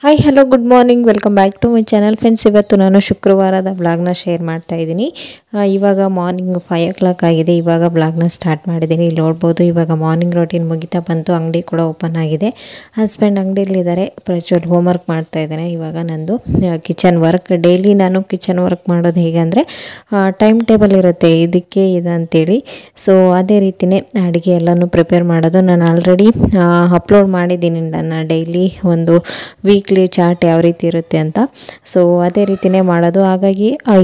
Hi hello good morning welcome back to my channel friends. ಇವತ್ತು ನಾನು ಶುಕ್ರವಾರದ ಬ್ಲಾಗ್ನ share ಮಾಡ್ತಾ ಇದ್ದೀನಿ. ಇವಾಗ ಮಾರ್ನಿಂಗ್ 5 o'clock ಆಗಿದೆ. ಇವಾಗ ಬ್ಲಾಗ್ನ ಸ್ಟಾರ್ಟ್ ಮಾಡಿದ್ದೀನಿ. ಇಲ್ಲಿ ನೋಡ್ಬೋದು ಇವಾಗ ಮಾರ್ನಿಂಗ್ ರೂಟೀನ್ ಮುಗಿತಾ ಬಂತು. ಅಂಗಡಿ ಕೂಡ ಓಪನ್ ಆಗಿದೆ. ಹಸ್ಬೆಂಡ್ ಅಂಗಡಿಯಲ್ಲಿದ್ದಾರೆ. ಪ್ರಜ್ವಲ್ ಹೋಮ್ವರ್ಕ್ ಮಾಡ್ತಾ ಇದ್ದಾನೆ. ಇವಾಗ ನಂದು ಕಿಚನ್ ವರ್ಕ್, ಡೈಲಿ ನಾನು ಕಿಚನ್ ವರ್ಕ್ ಮಾಡೋದು ಹೇಗೆ ಅಂದರೆ ಟೈಮ್ ಟೇಬಲ್ ಇರುತ್ತೆ ಇದಕ್ಕೆ ಇದಂತೇಳಿ. ಸೊ ಅದೇ ರೀತಿಯೇ ಅಡುಗೆ ಎಲ್ಲನೂ ಪ್ರಿಪೇರ್ ಮಾಡೋದು. ನಾನು ಆಲ್ರೆಡಿ ಅಪ್ಲೋಡ್ ಮಾಡಿದ್ದೀನಿ ನನ್ನ ಡೈಲಿ ಒಂದು ವೀಕ್ಲಿ ಚಾರ್ಟ್ ಯಾವ ರೀತಿ ಇರುತ್ತೆ ಅಂತ. ಸೊ ಅದೇ ರೀತಿಯೇ ಮಾಡೋದು. ಹಾಗಾಗಿ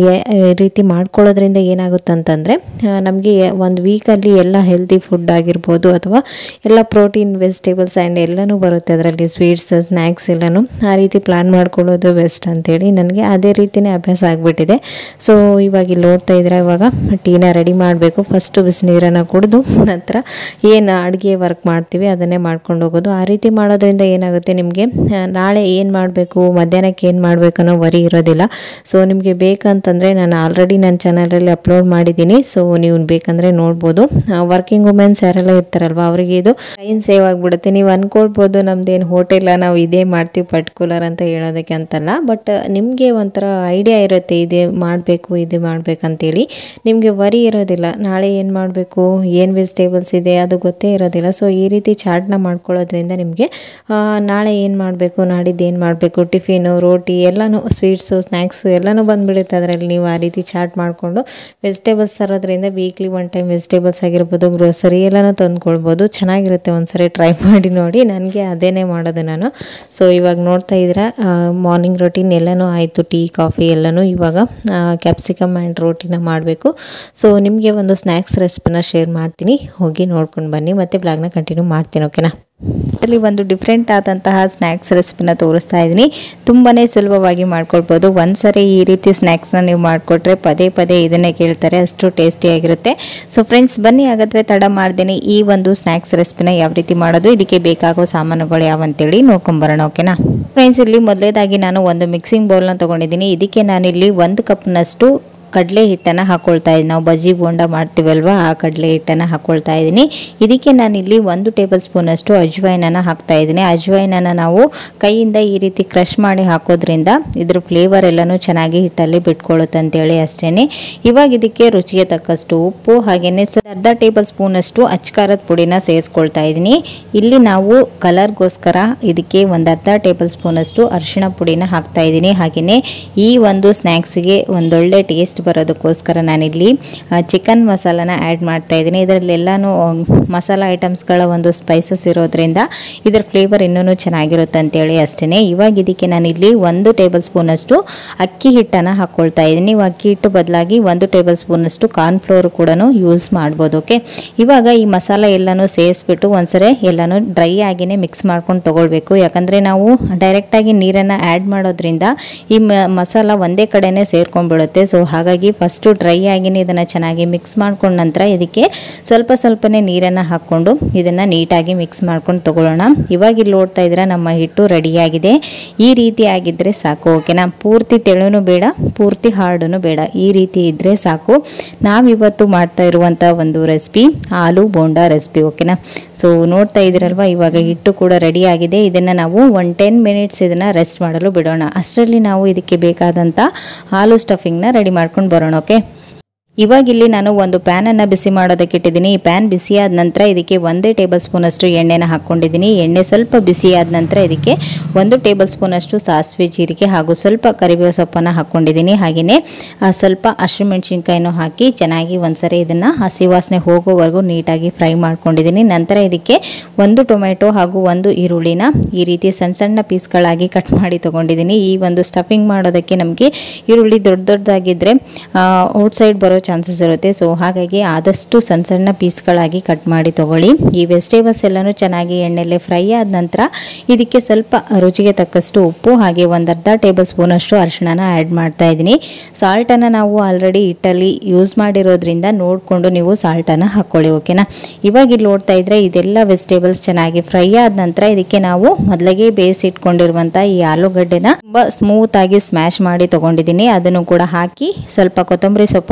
ಈ ರೀತಿ ಮಾಡ್ಕೊಳ್ಳೋದ್ರಿಂದ ಏನಾಗುತ್ತೆ ಅಂತಂದರೆ ನಮಗೆ ಒಂದು ವೀಕಲ್ಲಿ ಎಲ್ಲ ಹೆಲ್ತಿ ಫುಡ್ ಆಗಿರ್ಬೋದು ಅಥವಾ ಎಲ್ಲ ಪ್ರೋಟೀನ್ ವೆಜಿಟೇಬಲ್ಸ್ ಆ್ಯಂಡ್ ಎಲ್ಲನೂ ಬರುತ್ತೆ ಅದರಲ್ಲಿ, ಸ್ವೀಟ್ಸ್ ಸ್ನ್ಯಾಕ್ಸ್ ಎಲ್ಲನೂ. ಆ ರೀತಿ ಪ್ಲ್ಯಾನ್ ಮಾಡ್ಕೊಳ್ಳೋದು ಬೆಸ್ಟ್ ಅಂತೇಳಿ ನನಗೆ ಅದೇ ರೀತಿಯೇ ಅಭ್ಯಾಸ ಆಗಿಬಿಟ್ಟಿದೆ. ಸೊ ಇವಾಗ ಇಲ್ಲಿ ನೋಡ್ತಾ ಇದ್ರೆ ಇವಾಗ ಟೀನ ರೆಡಿ ಮಾಡಬೇಕು. ಫಸ್ಟು ಬಿಸಿನೀರನ್ನು ಕುಡಿದು ನಂತರ ಏನು ಅಡುಗೆ ವರ್ಕ್ ಮಾಡ್ತೀವಿ ಅದನ್ನೇ ಮಾಡ್ಕೊಂಡು ಹೋಗೋದು. ಆ ರೀತಿ ಮಾಡೋದ್ರಿಂದ ಏನಾಗುತ್ತೆ, ನಿಮಗೆ ನಾಳೆ ಏನು ಮಾಡಬೇಕು, ಮಧ್ಯಾಹ್ನಕ್ಕೆ ಏನು ಮಾಡಬೇಕು ಅನ್ನೋ ವರಿ ಇರೋದಿಲ್ಲ. ಸೊ ನಿಮಗೆ ಬೇಕಂತಂದರೆ ನಾನು ಆಲ್ರೆಡಿ ನನ್ನ ಚಾನಲಲ್ಲಿ ಅಪ್ಲೋಡ್ ಮಾಡಿದ್ದೀನಿ. ಸೊ ನೀವು ಬೇಕಂದರೆ ನೋಡ್ಬೋದು. ವರ್ಕಿಂಗ್ ವುಮೆನ್ಸ್ ಯಾರೆಲ್ಲ ಇರ್ತಾರಲ್ವ ಅವರಿಗೆ ಇದು ಟೈಮ್ ಸೇವ್ ಆಗಿಬಿಡುತ್ತೆ. ನೀವು ಅಂದ್ಕೊಳ್ಬೋದು ನಮ್ದೇನು ಹೋಟೆಲ್ಲ, ನಾವು ಇದೇ ಮಾಡ್ತೀವಿ ಪರ್ಟಿಕ್ಯುಲರ್ ಅಂತ ಹೇಳೋದಕ್ಕೆ ಅಂತಲ್ಲ. ಬಟ್ ನಿಮಗೆ ಒಂಥರ ಐಡಿಯಾ ಇರುತ್ತೆ ಇದೇ ಮಾಡಬೇಕು ಇದು ಮಾಡಬೇಕಂತೇಳಿ. ನಿಮಗೆ ವರಿ ಇರೋದಿಲ್ಲ, ನಾಳೆ ಏನು ಮಾಡಬೇಕು, ಏನು ವೆಜಿಟೇಬಲ್ಸ್ ಇದೆ ಅದು ಗೊತ್ತೇ ಇರೋದಿಲ್ಲ. ಸೊ ಈ ರೀತಿ ಚಾರ್ಟ್ನ ಮಾಡ್ಕೊಳ್ಳೋದ್ರಿಂದ ನಿಮಗೆ ನಾಳೆ ಏನು ಮಾಡಬೇಕು, ನಾಡಿದ್ದು ಏನು ಮಾಡಬೇಕು, ಟಿಫಿನು ರೋಟಿ ಎಲ್ಲನೂ, ಸ್ವೀಟ್ಸು ಸ್ನ್ಯಾಕ್ಸು ಎಲ್ಲನೂ ಬಂದುಬಿಡುತ್ತೆ ಅದರಲ್ಲಿ. ನೀವು ಆ ರೀತಿ ಚಾರ್ಟ್ ಮಾಡಿಕೊಂಡು ವೆಜಿಟೇಬಲ್ಸ್ ತರೋದ್ರಿಂದ ವೀಕ್ಲಿ ಒನ್ ಟೈಮ್ ವೆಜಿಟೇಬಲ್ಸ್ ಆಗಿರ್ಬೋದು, ಗ್ರೋಸರಿ ಎಲ್ಲನೂ ತಂದುಕೊಳ್ಬೋದು. ಚೆನ್ನಾಗಿರುತ್ತೆ, ಒಂದ್ಸರಿ ಟ್ರೈ ಮಾಡಿ ನೋಡಿ. ನನಗೆ ಅದೇನೇ ಮಾಡೋದು ನಾನು. ಸೊ ಇವಾಗ ನೋಡ್ತಾ ಇದ್ರೆ ಮಾರ್ನಿಂಗ್ ರೋಟೀನ್ ಎಲ್ಲನೂ ಆಯಿತು. ಟೀ ಕಾಫಿ ಎಲ್ಲನೂ. ಇವಾಗ ಕ್ಯಾಪ್ಸಿಕಮ್ ಆ್ಯಂಡ್ ರೋಟಿನ ಮಾಡಬೇಕು. ಸೊ ನಿಮಗೆ ಒಂದು ಸ್ನ್ಯಾಕ್ಸ್ ರೆಸಿಪಿನ ಶೇರ್ ಮಾಡ್ತೀನಿ, ಹೋಗಿ ನೋಡ್ಕೊಂಡು ಬನ್ನಿ. ಮತ್ತು ಬ್ಲಾಗ್ನ ಕಂಟಿನ್ಯೂ ಮಾಡ್ತೀನಿ, ಓಕೆನಾ. ಇದರಲ್ಲಿ ಒಂದು ಡಿಫ್ರೆಂಟ್ ಆದಂತಹ ಸ್ನ್ಯಾಕ್ಸ್ ರೆಸಿಪಿನ ತೋರಿಸ್ತಾ ಇದ್ದೀನಿ. ತುಂಬಾ ಸುಲಭವಾಗಿ ಮಾಡ್ಕೊಳ್ಬೋದು. ಒಂದ್ಸರಿ ಈ ರೀತಿ ಸ್ನ್ಯಾಕ್ಸ್ನ ನೀವು ಮಾಡಿಕೊಟ್ರೆ ಪದೇ ಪದೇ ಇದನ್ನೇ ಕೇಳ್ತಾರೆ, ಅಷ್ಟು ಟೇಸ್ಟಿಯಾಗಿರುತ್ತೆ. ಸೊ ಫ್ರೆಂಡ್ಸ್ ಬನ್ನಿ, ಹಾಗಾದರೆ ತಡ ಮಾಡ್ತೀನಿ ಈ ಒಂದು ಸ್ನ್ಯಾಕ್ಸ್ ರೆಸಿಪಿನ ಯಾವ ರೀತಿ ಮಾಡೋದು, ಇದಕ್ಕೆ ಬೇಕಾಗೋ ಸಾಮಾನುಗಳು ಯಾವಂತೇಳಿ ನೋಡ್ಕೊಂಬರೋಣ, ಓಕೆನಾ. ಫ್ರೆಂಡ್ಸ್ ಇಲ್ಲಿ ಮೊದಲೇದಾಗಿ ನಾನು ಒಂದು ಮಿಕ್ಸಿಂಗ್ ಬೌಲ್ನ ತೊಗೊಂಡಿದ್ದೀನಿ. ಇದಕ್ಕೆ ನಾನಿಲ್ಲಿ 1 ಕಪ್ನಷ್ಟು ಕಡಲೆ ಹಿಟ್ಟನ್ನು ಹಾಕ್ಕೊಳ್ತಾ ಇದ್ದೀನಿ. ನಾವು ಬಜ್ಜಿ ಬೋಂಡ ಮಾಡ್ತೀವಲ್ವ, ಆ ಕಡಲೆ ಹಿಟ್ಟನ್ನು ಹಾಕ್ಕೊಳ್ತಾ ಇದ್ದೀನಿ. ಇದಕ್ಕೆ ನಾನಿಲ್ಲಿ 1 ಟೇಬಲ್ ಸ್ಪೂನಷ್ಟು ಅಜ್ವೈನನ್ನು ಹಾಕ್ತಾ ಇದ್ದೀನಿ. ಅಜ್ವೈನನ್ನು ನಾವು ಕೈಯಿಂದ ಈ ರೀತಿ ಕ್ರಷ್ ಮಾಡಿ ಹಾಕೋದ್ರಿಂದ ಇದ್ರ ಫ್ಲೇವರ್ ಎಲ್ಲನೂ ಚೆನ್ನಾಗಿ ಹಿಟ್ಟಲ್ಲಿ ಬಿಟ್ಕೊಳ್ಳುತ್ತೆ ಅಂತೇಳಿ ಅಷ್ಟೇ. ಇವಾಗ ಇದಕ್ಕೆ ರುಚಿಗೆ ತಕ್ಕಷ್ಟು ಉಪ್ಪು, ಹಾಗೆಯೇ ಅರ್ಧ ಟೇಬಲ್ ಸ್ಪೂನಷ್ಟು ಅಚ್ಕಾರದ ಪುಡಿನ ಸೇರಿಸ್ಕೊಳ್ತಾ ಇದ್ದೀನಿ. ಇಲ್ಲಿ ನಾವು ಕಲರ್ಗೋಸ್ಕರ ಇದಕ್ಕೆ ಅರ್ಧ ಟೇಬಲ್ ಸ್ಪೂನಷ್ಟು ಅರಿಶಿಣ ಪುಡಿನ ಹಾಕ್ತಾ ಇದ್ದೀನಿ. ಹಾಗೆಯೇ ಈ ಒಂದು ಸ್ನ್ಯಾಕ್ಸಿಗೆ ಒಂದೊಳ್ಳೆ ಟೇಸ್ಟ್ ಬರೋದಕ್ಕೋಸ್ಕರ ನಾನಿಲ್ಲಿ ಚಿಕನ್ ಮಸಾಲಾನ ಆ್ಯಡ್ ಮಾಡ್ತಾ ಇದ್ದೀನಿ. ಇದರಲ್ಲೆಲ್ಲನೂ ಮಸಾಲ ಐಟಮ್ಸ್ಗಳ ಒಂದು ಸ್ಪೈಸಸ್ ಇರೋದ್ರಿಂದ ಇದರ ಫ್ಲೇವರ್ ಇನ್ನೂ ಚೆನ್ನಾಗಿರುತ್ತೆ ಅಂತೇಳಿ ಅಷ್ಟೇ. ಇವಾಗ ಇದಕ್ಕೆ ನಾನಿಲ್ಲಿ 1 ಟೇಬಲ್ ಸ್ಪೂನಷ್ಟು ಅಕ್ಕಿ ಹಿಟ್ಟನ್ನು ಹಾಕ್ಕೊಳ್ತಾ ಇದ್ದೀನಿ. ನೀವು ಅಕ್ಕಿ ಹಿಟ್ಟು ಬದಲಾಗಿ 1 ಟೇಬಲ್ ಸ್ಪೂನಷ್ಟು ಕಾರ್ನ್ಫ್ಲೋರ್ ಕೂಡ ಯೂಸ್ ಮಾಡ್ಬೋದು, ಓಕೆ. ಇವಾಗ ಈ ಮಸಾಲ ಎಲ್ಲನೂ ಸೇರಿಸ್ಬಿಟ್ಟು ಒಂದ್ಸರಿ ಎಲ್ಲನೂ ಡ್ರೈ ಆಗಿನೇ ಮಿಕ್ಸ್ ಮಾಡ್ಕೊಂಡು ತೊಗೊಳ್ಬೇಕು. ಯಾಕಂದರೆ ನಾವು ಡೈರೆಕ್ಟಾಗಿ ನೀರನ್ನು ಆ್ಯಡ್ ಮಾಡೋದ್ರಿಂದ ಈ ಮಸಾಲ ಒಂದೇ ಕಡೆನೇ ಸೇರ್ಕೊಂಡ್ಬಿಡುತ್ತೆ. ಸೊ ಹಾಗಾಗಿ ಫಸ್ಟು ಡ್ರೈ ಆಗಿನೇ ಇದನ್ನು ಚೆನ್ನಾಗಿ ಮಿಕ್ಸ್ ಮಾಡ್ಕೊಂಡ ನಂತರ ಇದಕ್ಕೆ ಸ್ವಲ್ಪನೇ ನೀರನ್ನು ಹಾಕ್ಕೊಂಡು ಇದನ್ನು ನೀಟಾಗಿ ಮಿಕ್ಸ್ ಮಾಡ್ಕೊಂಡು ತೊಗೊಳ್ಳೋಣ. ಇವಾಗ ಇಲ್ಲಿ ನೋಡ್ತಾ ಇದ್ರೆ ನಮ್ಮ ಹಿಟ್ಟು ರೆಡಿಯಾಗಿದೆ. ಈ ರೀತಿ ಆಗಿದ್ದರೆ ಸಾಕು, ಓಕೆನಾ. ಪೂರ್ತಿ ತೆಳುನೂ ಬೇಡ, ಪೂರ್ತಿ ಹಾರ್ಡೂ ಬೇಡ, ಈ ರೀತಿ ಇದ್ದರೆ ಸಾಕು. ನಾವಿವತ್ತು ಮಾಡ್ತಾ ಇರುವಂಥ ಒಂದು ರೆಸಿಪಿ ಆಲೂ ಬೋಂಡ ರೆಸಿಪಿ, ಓಕೆನಾ. ಸೊ ನೋಡ್ತಾ ಇದ್ದೀರಲ್ವ, ಇವಾಗ ಹಿಟ್ಟು ಕೂಡ ರೆಡಿ ಆಗಿದೆ. ಇದನ್ನು ನಾವು 10 ಮಿನಿಟ್ಸ್ ಇದನ್ನು ರೆಸ್ಟ್ ಮಾಡಲು ಬಿಡೋಣ. ಅಷ್ಟರಲ್ಲಿ ನಾವು ಇದಕ್ಕೆ ಬೇಕಾದಂಥ ಆಲೂ ಸ್ಟಫಿಂಗ್ನ ರೆಡಿ ಮಾಡ್ಕೊಂಡು ಬರೋಣ, ಓಕೆ. ಇವಾಗ ಇಲ್ಲಿ ನಾನು ಒಂದು ಪ್ಯಾನನ್ನು ಬಿಸಿ ಮಾಡೋದಕ್ಕೆ ಇಟ್ಟಿದ್ದೀನಿ. ಈ ಪ್ಯಾನ್ ಬಿಸಿಯಾದ ನಂತರ ಇದಕ್ಕೆ 1 ಟೇಬಲ್ ಸ್ಪೂನಷ್ಟು ಎಣ್ಣೆನ ಹಾಕ್ಕೊಂಡಿದ್ದೀನಿ. ಎಣ್ಣೆ ಸ್ವಲ್ಪ ಬಿಸಿಯಾದ ನಂತರ ಇದಕ್ಕೆ 1 ಟೇಬಲ್ ಸ್ಪೂನಷ್ಟು ಸಾಸಿವೆ, ಜೀರಿಗೆ ಹಾಗೂ ಸ್ವಲ್ಪ ಕರಿಬೇವು ಸೊಪ್ಪನ್ನು ಹಾಕ್ಕೊಂಡಿದ್ದೀನಿ. ಹಾಗೆಯೇ ಸ್ವಲ್ಪ ಹಸಿಮೆಣಸಿನ್ಕಾಯಿನೂ ಹಾಕಿ ಚೆನ್ನಾಗಿ ಒಂದ್ಸರಿ ಇದನ್ನು ಹಸಿ ವಾಸನೆ ಹೋಗೋವರೆಗೂ ನೀಟಾಗಿ ಫ್ರೈ ಮಾಡ್ಕೊಂಡಿದ್ದೀನಿ. ನಂತರ ಇದಕ್ಕೆ 1 ಟೊಮೆಟೊ ಹಾಗೂ 1 ಈರುಳ್ಳಿನ ಈ ರೀತಿ ಸಣ್ಣ ಪೀಸ್ಗಳಾಗಿ ಕಟ್ ಮಾಡಿ ತೊಗೊಂಡಿದ್ದೀನಿ. ಈ ಒಂದು ಸ್ಟಫಿಂಗ್ ಮಾಡೋದಕ್ಕೆ ನಮಗೆ ಈರುಳ್ಳಿ ದೊಡ್ಡದಾಗಿದ್ದರೆ ಔಟ್ಸೈಡ್ ಬರೋ ಚಾನ್ಸಸ್ ಇರುತ್ತೆ. ಸೊ ಹಾಗಾಗಿ ಆದಷ್ಟು ಸಣ್ಣ ಪೀಸ್ಗಳಾಗಿ ಕಟ್ ಮಾಡಿ ತಗೊಳ್ಳಿ. ಈ ವೆಜಿಟೇಬಲ್ಸ್ ಎಲ್ಲನೂ ಚೆನ್ನಾಗಿ ಎಣ್ಣೆಲೆ ಫ್ರೈ ಆದ ನಂತರ ಇದಕ್ಕೆ ಸ್ವಲ್ಪ ರುಚಿಗೆ ತಕ್ಕಷ್ಟು ಉಪ್ಪು ಹಾಗೆ ಅರ್ಧ ಟೇಬಲ್ ಸ್ಪೂನಷ್ಟು ಅರಿಶಿಣನ ಆ್ಯಡ್ ಮಾಡ್ತಾ ಇದ್ದೀನಿ. ಸಾಲ್ಟನ್ನು ನಾವು ಆಲ್ರೆಡಿ ಹಿಟ್ಟಲ್ಲಿ ಯೂಸ್ ಮಾಡಿರೋದ್ರಿಂದ ನೋಡಿಕೊಂಡು ನೀವು ಸಾಲ್ಟನ್ನು ಹಾಕ್ಕೊಳ್ಳಿ, ಓಕೆನಾ. ಇವಾಗ ಇಲ್ಲಿ ನೋಡ್ತಾ ಇದ್ರೆ ಇದೆಲ್ಲ ವೆಜಿಟೇಬಲ್ಸ್ ಚೆನ್ನಾಗಿ ಫ್ರೈ ಆದ ನಂತರ ಇದಕ್ಕೆ ನಾವು ಮೊದಲಿಗೆ ಬೇಯಿಸಿಟ್ಕೊಂಡಿರುವಂಥ ಈ ಆಲೂಗಡ್ಡೆನ ತುಂಬ ಸ್ಮೂತ್ ಆಗಿ ಸ್ಮ್ಯಾಶ್ ಮಾಡಿ ತೊಗೊಂಡಿದ್ದೀನಿ. ಅದನ್ನು ಕೂಡ ಹಾಕಿ ಸ್ವಲ್ಪ ಕೊತ್ತಂಬರಿ ಸೊಪ್ಪನ್ನು ಹಾಕಿ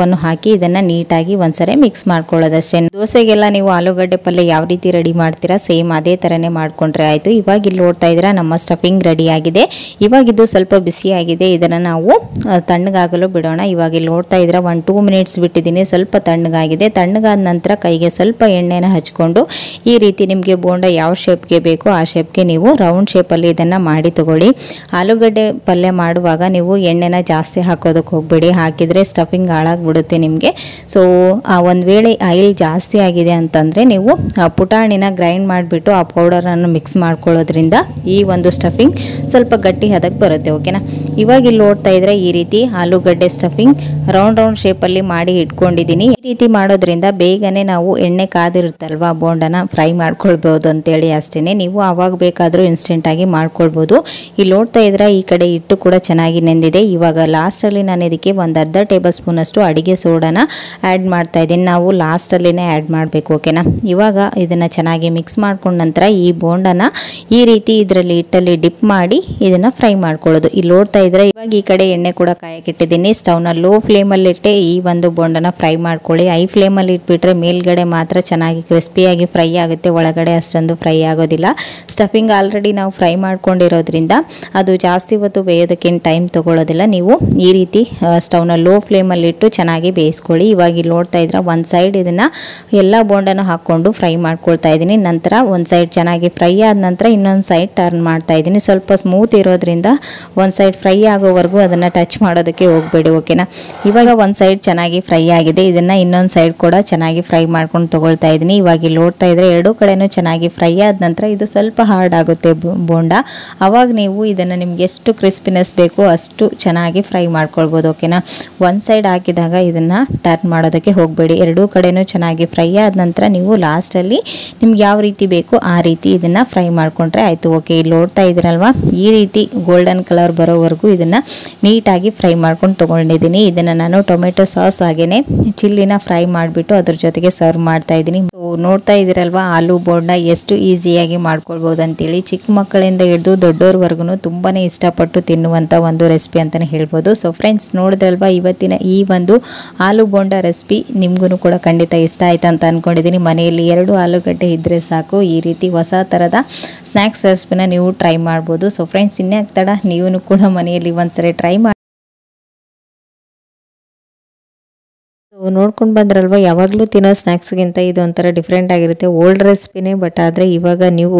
ಹಾಕಿ ಇದನ್ನು ನೀಟಾಗಿ ಒಂದ್ಸರಿ ಮಿಕ್ಸ್ ಮಾಡ್ಕೊಳ್ಳೋದಷ್ಟೇ. ದೋಸೆಗೆಲ್ಲ ನೀವು ಆಲೂಗಡ್ಡೆ ಪಲ್ಯ ಯಾವ ರೀತಿ ರೆಡಿ ಮಾಡ್ತೀರಾ ಸೇಮ್ ಅದೇ ಥರನೇ ಮಾಡ್ಕೊಂಡ್ರೆ ಆಯಿತು. ಇವಾಗ ಇಲ್ಲಿ ನೋಡ್ತಾ ಇದ್ದೀರಾ ನಮ್ಮ ಸ್ಟಫಿಂಗ್ ರೆಡಿ ಆಗಿದೆ. ಇವಾಗ ಇದು ಸ್ವಲ್ಪ ಬಿಸಿಯಾಗಿದೆ, ಇದನ್ನು ನಾವು ತಣ್ಣಗಾಗಲು ಬಿಡೋಣ. ಇವಾಗ ಇಲ್ಲಿ ನೋಡ್ತಾ ಇದ್ದೀರಾ 1-2 ಮಿನಿಟ್ಸ್ ಬಿಟ್ಟಿದ್ದೀನಿ, ಸ್ವಲ್ಪ ತಣ್ಣಗಾಗಿದೆ. ತಣ್ಣಗಾದ ನಂತರ ಕೈಗೆ ಸ್ವಲ್ಪ ಎಣ್ಣೆನ ಹಚ್ಕೊಂಡು ಈ ರೀತಿ ನಿಮಗೆ ಬೋಂಡ ಯಾವ ಶೇಪ್ಗೆ ಬೇಕೋ ಆ ಶೇಪ್ಗೆ ನೀವು ರೌಂಡ್ ಶೇಪಲ್ಲಿ ಇದನ್ನು ಮಾಡಿ ತಗೊಳ್ಳಿ. ಆಲೂಗಡ್ಡೆ ಪಲ್ಯ ಮಾಡುವಾಗ ನೀವು ಎಣ್ಣೆನ ಜಾಸ್ತಿ ಹಾಕೋದಕ್ಕೆ ಹೋಗಬೇಡಿ, ಹಾಕಿದರೆ ಸ್ಟಫಿಂಗ್ ಹಾಳಾಗ್ಬಿಡುತ್ತೆ ನಿಮಗೆ. ಸೊ ಒಂದು ವೇಳೆ ಆಯಿಲ್ ಜಾಸ್ತಿ ಆಗಿದೆ ಅಂತಂದರೆ ನೀವು ಪುಟಾಣಿನ ಗ್ರೈಂಡ್ ಮಾಡಿಬಿಟ್ಟು ಆ ಪೌಡರನ್ನು ಮಿಕ್ಸ್ ಮಾಡ್ಕೊಳ್ಳೋದ್ರಿಂದ ಈ ಒಂದು ಸ್ಟಫಿಂಗ್ ಸ್ವಲ್ಪ ಗಟ್ಟಿ ಹದಕ್ಕೆ ಬರುತ್ತೆ. ಓಕೆನಾ. ಇವಾಗ ಇಲ್ಲಿ ನೋಡ್ತಾ ಇದ್ರೆ ಈ ರೀತಿ ಆಲೂಗಡ್ಡೆ ಸ್ಟಫಿಂಗ್ ರೌಂಡ್ ಶೇಪಲ್ಲಿ ಮಾಡಿ ಇಟ್ಕೊಂಡಿದ್ದೀನಿ. ಈ ರೀತಿ ಮಾಡೋದ್ರಿಂದ ಬೇಗನೆ ನಾವು ಎಣ್ಣೆ ಕಾದಿರುತ್ತಲ್ವಾ ಬೋಂಡನ ಫ್ರೈ ಮಾಡ್ಕೊಳ್ಬೋದು ಅಂತೇಳಿ ಅಷ್ಟೇ. ನೀವು ಆವಾಗ ಬೇಕಾದರೂ ಇನ್ಸ್ಟೆಂಟಾಗಿ ಮಾಡ್ಕೊಳ್ಬೋದು. ಇಲ್ಲಿ ನೋಡ್ತಾ ಇದ್ರೆ ಈ ಕಡೆ ಹಿಟ್ಟು ಕೂಡ ಚೆನ್ನಾಗಿ ನೆಂದಿದೆ. ಇವಾಗ ಲಾಸ್ಟಲ್ಲಿ ನಾನು ಇದಕ್ಕೆ ಒಂದು ಅರ್ಧ ಟೇಬಲ್ ಸ್ಪೂನ್ ಅಷ್ಟು ಅಡಿಗೆ ಸೋಡಾನ ಆ್ಯಡ್ ಮಾಡ್ತಾ ಇದ್ದೀನಿ. ನಾವು ಲಾಸ್ಟಲ್ಲಿನೇ ಆ್ಯಡ್ ಮಾಡಬೇಕು. ಓಕೆನಾ. ಇವಾಗ ಇದನ್ನು ಚೆನ್ನಾಗಿ ಮಿಕ್ಸ್ ಮಾಡ್ಕೊಂಡ ನಂತರ ಈ ಬೋಂಡನ ಈ ರೀತಿ ಇದರಲ್ಲಿ ಹಿಟ್ಟಲ್ಲಿ ಡಿಪ್ ಮಾಡಿ ಇದನ್ನು ಫ್ರೈ ಮಾಡ್ಕೊಳ್ಳೋದು. ಇಲ್ಲಿ ನೋಡ್ತಾ ಇದ್ರೆ ಇವಾಗ ಈ ಕಡೆ ಎಣ್ಣೆ ಕೂಡ ಕಾಯಕ್ಕಿಟ್ಟಿದ್ದೀನಿ. ಸ್ಟವ್ನ ಲೋ ಫ್ಲೇಮಲ್ಲಿ ಇಟ್ಟೆ ಈ ಒಂದು ಬೋಂಡನ ಫ್ರೈ ಮಾಡ್ಕೊಳ್ಳಿ. ಹೈ ಫ್ಲೇಮಲ್ಲಿ ಇಟ್ಬಿಟ್ರೆ ಮೇಲ್ಗಡೆ ಮಾತ್ರ ಚೆನ್ನಾಗಿ ಕ್ರಿಸ್ಪಿಯಾಗಿ ಫ್ರೈ ಆಗುತ್ತೆ, ಒಳಗಡೆ ಅಷ್ಟೊಂದು ಫ್ರೈ ಆಗೋದಿಲ್ಲ. ಸ್ಟಫಿಂಗ್ ಆಲ್ರೆಡಿ ನಾವು ಫ್ರೈ ಮಾಡ್ಕೊಂಡಿರೋದ್ರಿಂದ ಅದು ಜಾಸ್ತಿ ಹೊತ್ತು ಬೇಯೋದಕ್ಕೇನು ಟೈಮ್ ತಗೊಳ್ಳೋದಿಲ್ಲ. ನೀವು ಈ ರೀತಿ ಸ್ಟವ್ನ ಲೋ ಫ್ಲೇಮಲ್ಲಿ ಇಟ್ಟು ಚೆನ್ನಾಗಿ ಬೇಯಿಸ್ಕೊಳ್ಳಿ. ಇವಾಗ ಇಲ್ಲಿ ನೋಡ್ತಾ ಇದ್ರೆ ಒಂದು ಸೈಡ್ ಇದನ್ನು ಎಲ್ಲ ಬೋಂಡನ ಹಾಕ್ಕೊಂಡು ಫ್ರೈ ಮಾಡ್ಕೊಳ್ತಾ ಇದ್ದೀನಿ. ನಂತರ ಒಂದು ಸೈಡ್ ಚೆನ್ನಾಗಿ ಫ್ರೈ ಆದ ನಂತರ ಇನ್ನೊಂದು ಸೈಡ್ ಟರ್ನ್ ಮಾಡ್ತಾ ಇದ್ದೀನಿ. ಸ್ವಲ್ಪ ಸ್ಮೂತ್ ಇರೋದ್ರಿಂದ ಒಂದು ಸೈಡ್ ಫ್ರೈ ಆಗೋವರೆಗೂ ಅದನ್ನು ಟಚ್ ಮಾಡೋದಕ್ಕೆ ಹೋಗಬೇಡಿ. ಓಕೆನಾ. ಇವಾಗ ಒಂದು ಸೈಡ್ ಚೆನ್ನಾಗಿ ಫ್ರೈ ಆಗಿದೆ, ಇದನ್ನು ಇನ್ನೊಂದು ಸೈಡ್ ಕೂಡ ಚೆನ್ನಾಗಿ ಫ್ರೈ ಮಾಡ್ಕೊಂಡು ತೊಗೊಳ್ತಾ ಇದ್ದೀನಿ. ಇವಾಗ ಇಲ್ಲಿ ನೋಡ್ತಾ ಇದ್ರೆ ಎರಡೂ ಕಡೆನೂ ಚೆನ್ನಾಗಿ ಫ್ರೈ ಆದ ನಂತರ ಇದು ಸ್ವಲ್ಪ ಹಾರ್ಡ್ ಆಗುತ್ತೆ ಬೋಂಡ. ಅವಾಗ ನೀವು ಇದನ್ನು ನಿಮ್ಗೆ ಎಷ್ಟು ಕ್ರಿಸ್ಪಿನೆಸ್ ಬೇಕು ಅಷ್ಟು ಚೆನ್ನಾಗಿ ಫ್ರೈ ಮಾಡ್ಕೊಳ್ಬೋದು. ಓಕೆನಾ. ಒಂದು ಸೈಡ್ ಹಾಕಿದಾಗ ಇದನ್ನು ಟರ್ನ್ ಮಾಡೋದಕ್ಕೆ ಹೋಗಬೇಡಿ. ಎರಡೂ ಕಡೆನೂ ಚೆನ್ನಾಗಿ ಫ್ರೈ ಆದ ನಂತರ ನೀವು ಲಾಸ್ಟಲ್ಲಿ ನಿಮ್ಗೆ ಯಾವ ರೀತಿ ಬೇಕು ಆ ರೀತಿ ಇದನ್ನು ಫ್ರೈ ಮಾಡ್ಕೊಂಡ್ರೆ ಆಯಿತು. ಓಕೆ. ಇಲ್ಲಿ ನೋಡ್ತಾ ಇದ್ದೀರಲ್ವಾ ಈ ರೀತಿ ಗೋಲ್ಡನ್ ಕಲರ್ ಬರೋವರೆಗೂ ಇದನ್ನು ನೀಟಾಗಿ ಫ್ರೈ ಮಾಡ್ಕೊಂಡು ತೊಗೊಂಡಿದ್ದೀನಿ. ಇದನ್ನು ನಾನು ಟೊಮೆಟೊ ಸಾಸ್ ಹಾಗೇನೆ ಚಿಲ್ಲಿನ ಫ್ರೈ ಮಾಡಿಬಿಟ್ಟು ಅದ್ರ ಜೊತೆಗೆ ಸರ್ವ್ ಮಾಡ್ತಾ ಇದ್ದೀನಿ. ನೋಡ್ತಾ ಇದ್ದೀರಲ್ವಾ ಆಲೂ ಬೋಂಡ ಎಷ್ಟು ಈಸಿಯಾಗಿ ಮಾಡ್ಕೊಳ್ಬೋದು ಅಂತೇಳಿ. ಚಿಕ್ಕ ಮಕ್ಕಳಿಂದ ಹಿಡಿದು ದೊಡ್ಡೋರ್ವರೆಗೂ ತುಂಬಾ ಇಷ್ಟಪಟ್ಟು ತಿನ್ನುವಂಥ ಒಂದು ರೆಸಿಪಿ ಅಂತಲೇ ಹೇಳ್ಬೋದು. ಸೊ ಫ್ರೆಂಡ್ಸ್ ನೋಡಿದ್ರಲ್ವಾ ಇವತ್ತಿನ ಈ ಒಂದು ಆಲೂ ಬೋಂಡ ರೆಸಿಪಿ ನಿಮಗೂ ಕೂಡ ಖಂಡಿತ ಇಷ್ಟ ಆಯ್ತು ಅಂತ ಅಂದ್ಕೊಂಡಿದ್ದೀನಿ. ಮನೆಯಲ್ಲಿ 2 ಆಲೂಗಡ್ಡೆ ಇದ್ದರೆ ಸಾಕು ಈ ರೀತಿ ಹೊಸ ಥರದ ಸ್ನ್ಯಾಕ್ಸ್ ರೆಸಿಪಿನ ನೀವು ಟ್ರೈ ಮಾಡ್ಬೋದು. ಸೊ ಫ್ರೆಂಡ್ಸ್ ಇನ್ಯಾಕೆ ತಡ, ನೀವು ಕೂಡ ಮನೆಯಲ್ಲಿ ಒಂದ್ಸರಿ ಟ್ರೈ ಮಾಡಿ ನೋಡ್ಕೊಂಡು ಬಂದ್ರಲ್ವ. ಯಾವಾಗಲೂ ತಿನ್ನೋ ಸ್ನ್ಯಾಕ್ಸ್ಗಿಂತ ಇದು ಒಂಥರ ಡಿಫ್ರೆಂಟ್ ಆಗಿರುತ್ತೆ. ಓಲ್ಡ್ ರೆಸಿಪಿನೇ, ಬಟ್ ಆದರೆ ಇವಾಗ ನೀವು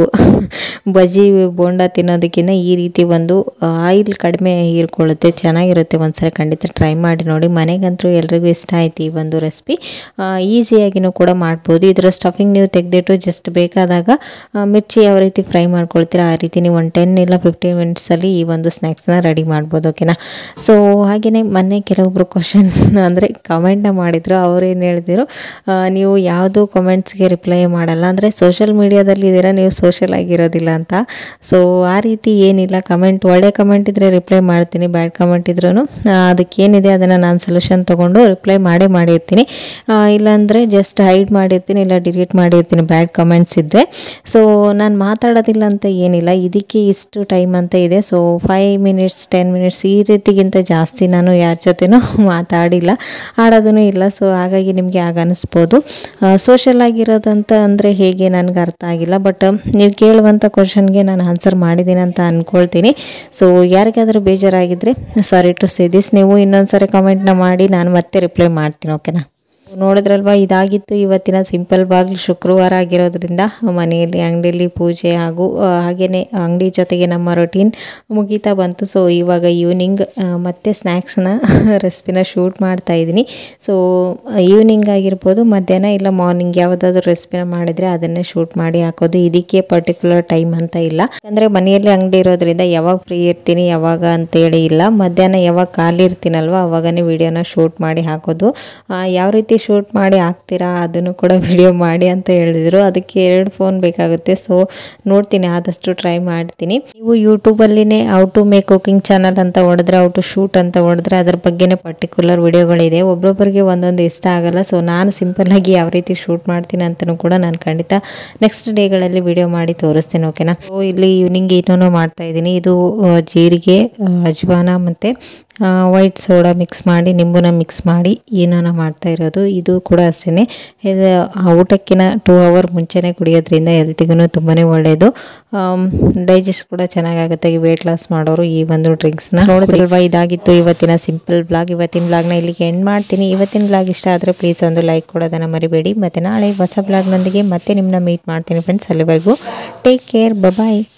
ಬಜ್ಜಿ ಬೋಂಡ ತಿನ್ನೋದಕ್ಕಿಂತ ಈ ರೀತಿ ಒಂದು ಆಯಿಲ್ ಕಡಿಮೆ ಹೀರ್ಕೊಳ್ಳುತ್ತೆ, ಚೆನ್ನಾಗಿರುತ್ತೆ. ಒಂದ್ಸರಿ ಖಂಡಿತ ಟ್ರೈ ಮಾಡಿ ನೋಡಿ. ಮನೆಗಂತೂ ಎಲ್ರಿಗೂ ಇಷ್ಟ ಆಯ್ತು ಈ ಒಂದು ರೆಸಿಪಿ. ಈಸಿಯಾಗಿನೂ ಕೂಡ ಮಾಡ್ಬೋದು. ಇದರ ಸ್ಟಫಿಂಗ್ ನೀವು ತೆಗೆದಿಟ್ಟು ಜಸ್ಟ್ ಬೇಕಾದಾಗ ಮಿರ್ಚಿ ಯಾವ ರೀತಿ ಫ್ರೈ ಮಾಡ್ಕೊಳ್ತೀರಾ ಆ ರೀತಿ ನೀವು ಒಂದು 10 ಇಲ್ಲ 15 ಮಿನಿಟ್ಸಲ್ಲಿ ಈ ಒಂದು ಸ್ನ್ಯಾಕ್ಸ್ನ ರೆಡಿ ಮಾಡ್ಬೋದು. ಓಕೆನಾ. ಸೊ ಹಾಗೆಯೇ ಮೊನ್ನೆ ಕೆಲವೊಬ್ಬರು ಕ್ವಶನ್ ಅಂದರೆ ಕಮೆಂಟ್ನ ಮಾಡಿದ್ರು. ಅವ್ರೇನು ಹೇಳಿದ್ರು, ನೀವು ಯಾವುದು ಕಮೆಂಟ್ಸ್ಗೆ ರಿಪ್ಲೈ ಮಾಡಲ್ಲ, ಅಂದರೆ ಸೋಷಿಯಲ್ ಮೀಡಿಯಾದಲ್ಲಿ ಇದ್ದೀರಾ ನೀವು ಸೋಷಿಯಲ್ ಆಗಿರೋದಿಲ್ಲ ಅಂತ. ಸೊ ಆ ರೀತಿ ಏನಿಲ್ಲ. ಕಮೆಂಟ್ ಒಳ್ಳೆ ಕಮೆಂಟ್ ಇದ್ದರೆ ರಿಪ್ಲೈ ಮಾಡ್ತೀನಿ, ಬ್ಯಾಡ್ ಕಮೆಂಟ್ ಇದ್ರೂ ಅದಕ್ಕೇನಿದೆ ಅದನ್ನು ನಾನು ಸೊಲ್ಯೂಷನ್ ತೊಗೊಂಡು ರಿಪ್ಲೈ ಮಾಡಿರ್ತೀನಿ. ಇಲ್ಲಾಂದರೆ ಜಸ್ಟ್ ಹೈಡ್ ಮಾಡಿರ್ತೀನಿ, ಇಲ್ಲ ಡಿಲೀಟ್ ಮಾಡಿರ್ತೀನಿ ಬ್ಯಾಡ್ ಕಮೆಂಟ್ಸ್ ಇದ್ದರೆ. ಸೊ ನಾನು ಮಾತಾಡೋದಿಲ್ಲ ಅಂತ ಏನಿಲ್ಲ, ಇದಕ್ಕೆ ಇಷ್ಟು ಟೈಮ್ ಅಂತ ಇದೆ. ಸೊ 5 ಮಿನಿಟ್ಸ್ 10 ಮಿನಿಟ್ಸ್ ಈ ರೀತಿಗಿಂತ ಜಾಸ್ತಿ ನಾನು ಯಾರ ಜೊತೆನೂ ಮಾತಾಡಿಲ್ಲ, ಆಡೋದೂ ಇಲ್ಲ. ಸೊ ಹಾಗಾಗಿ ನಿಮಗೆ ಆಗ ಅನಿಸ್ಬೋದು ಸೋಷಲ್ ಆಗಿರೋದಂತ ಅಂದರೆ ಹೇಗೆ ನನಗೆ ಅರ್ಥ ಆಗಿಲ್ಲ. ಬಟ್ ನೀವು ಕೇಳುವಂಥ ಕ್ವಶನ್ಗೆ ನಾನು ಆನ್ಸರ್ ಮಾಡಿದ್ದೀನಿ ಅಂತ ಅಂದ್ಕೊಳ್ತೀನಿ. ಸೊ ಯಾರಿಗಾದರೂ ಬೇಜಾರಾಗಿದ್ದರೆ ಸಾರಿ ಟು ಸೇ ದಿಸ್. ನೀವು ಇನ್ನೊಂದು ಸಾರಿ ಕಮೆಂಟ್ನ ಮಾಡಿ, ನಾನು ಮತ್ತೆ ರಿಪ್ಲೈ ಮಾಡ್ತೀನಿ. ಓಕೆನಾ. ನೋಡಿದ್ರಲ್ವ ಇದಾಗಿತ್ತು ಇವತ್ತಿನ ಸಿಂಪಲ್ ಬ್ಲಾಗ್. ಶುಕ್ರವಾರ ಆಗಿರೋದ್ರಿಂದ ಮನೆಯಲ್ಲಿ ಅಂಗಡಿಯಲ್ಲಿ ಪೂಜೆ ಹಾಗೂ ಹಾಗೆಯೇ ಅಂಗಡಿ ಜೊತೆಗೆ ನಮ್ಮ ರೊಟೀನ್ ಮುಗೀತಾ ಬಂತು. ಸೊ ಇವಾಗ ಈವ್ನಿಂಗ್ ಮತ್ತೆ ಸ್ನ್ಯಾಕ್ಸ್ನ ರೆಸಿಪಿನ ಶೂಟ್ ಮಾಡ್ತಾ ಇದ್ದೀನಿ. ಸೊ ಈವ್ನಿಂಗ್ ಆಗಿರ್ಬೋದು, ಮಧ್ಯಾಹ್ನ ಇಲ್ಲ ಮಾರ್ನಿಂಗ್ ಯಾವುದಾದ್ರೂ ರೆಸಿಪಿನ ಮಾಡಿದರೆ ಅದನ್ನೇ ಶೂಟ್ ಮಾಡಿ ಹಾಕೋದು. ಇದಕ್ಕೆ ಪರ್ಟಿಕ್ಯುಲರ್ ಟೈಮ್ ಅಂತ ಇಲ್ಲ, ಅಂದರೆ ಮನೆಯಲ್ಲಿ ಅಂಗಡಿ ಇರೋದ್ರಿಂದ ಯಾವಾಗ ಫ್ರೀ ಇರ್ತೀನಿ ಯಾವಾಗ ಅಂತೇಳಿ ಇಲ್ಲ. ಮಧ್ಯಾಹ್ನ ಯಾವಾಗ ಖಾಲಿ ಇರ್ತೀನಲ್ವ ಅವಾಗನೇ ವಿಡಿಯೋನ ಶೂಟ್ ಮಾಡಿ ಹಾಕೋದು. ಯಾವ ರೀತಿ ಶೂಟ್ ಮಾಡಿ ಹಾಕ್ತೀರಾ ಅದನ್ನು ಕೂಡ ವಿಡಿಯೋ ಮಾಡಿ ಅಂತ ಹೇಳಿದರು. ಅದಕ್ಕೆ 2 ಫೋನ್ ಬೇಕಾಗುತ್ತೆ. ಸೊ ನೋಡ್ತೀನಿ, ಆದಷ್ಟು ಟ್ರೈ ಮಾಡ್ತೀನಿ. ನೀವು ಯೂಟ್ಯೂಬಲ್ಲಿನೇ how to make cooking channel ಅಂತ ಹೊಡೆದ್ರೆ, ಹೌ ಟು ಶೂಟ್ ಅಂತ ಹೊಡೆದ್ರೆ ಅದ್ರ ಬಗ್ಗೆನೇ ಪರ್ಟಿಕ್ಯುಲರ್ ವಿಡಿಯೋಗಳಿದೆ. ಒಬ್ಬೊಬ್ಬರಿಗೆ ಒಂದೊಂದು ಇಷ್ಟ ಆಗಲ್ಲ. ಸೊ ನಾನು ಸಿಂಪಲ್ಲಾಗಿ ಯಾವ ರೀತಿ ಶೂಟ್ ಮಾಡ್ತೀನಿ ಅಂತಲೂ ಕೂಡ ನಾನು ಖಂಡಿತ ನೆಕ್ಸ್ಟ್ ಡೇಗಳಲ್ಲಿ ವಿಡಿಯೋ ಮಾಡಿ ತೋರಿಸ್ತೀನಿ. ಓಕೆನಾ. ಸೊ ಇಲ್ಲಿ ಈವ್ನಿಂಗ್ ಏನೋ ಮಾಡ್ತಾ ಇದ್ದೀನಿ. ಇದು ಜೀರಿಗೆ, ಅಜ್ವಾನ ಮತ್ತು ವೈಟ್ ಸೋಡಾ ಮಿಕ್ಸ್ ಮಾಡಿ ನಿಂಬುನ ಮಿಕ್ಸ್ ಮಾಡಿ ಏನಾನ ಮಾಡ್ತಾ ಇರೋದು. ಇದು ಕೂಡ ಅಷ್ಟೇ ಊಟಕ್ಕಿಂತ 2 ಅವರ್ ಮುಂಚೆನೇ ಕುಡಿಯೋದ್ರಿಂದ ಹೆಲ್ತಿಗೂ ತುಂಬಾ ಒಳ್ಳೆಯದು. ಡೈಜೆಸ್ಟ್ ಕೂಡ ಚೆನ್ನಾಗಾಗುತ್ತೆ. ವೆಯ್ಟ್ ಲಾಸ್ ಮಾಡೋರು ಈ ಒಂದು ಡ್ರಿಂಕ್ಸ್ನ ನೋಡಿದ್ರಲ್ವಾ. ಇದಾಗಿತ್ತು ಇವತ್ತಿನ ಸಿಂಪಲ್ ಬ್ಲಾಗ್. ಇವತ್ತಿನ ಬ್ಲಾಗ್ನ ಇಲ್ಲಿಗೆ ಎಂಡ್ ಮಾಡ್ತೀನಿ. ಇವತ್ತಿನ ಬ್ಲಾಗ್ ಇಷ್ಟ ಆದರೆ ಪ್ಲೀಸ್ ಒಂದು ಲೈಕ್ ಕೊಡೋದನ್ನು ಮರಿಬೇಡಿ. ಮತ್ತು ನಾಳೆ ಹೊಸ ಬ್ಲಾಗ್ನೊಂದಿಗೆ ಮತ್ತೆ ನಿಮ್ಮನ್ನ ಮೀಟ್ ಮಾಡ್ತೀನಿ ಫ್ರೆಂಡ್ಸ್. ಅಲ್ಲಿವರೆಗೂ ಟೇಕ್ ಕೇರ್, ಬಾಯ್.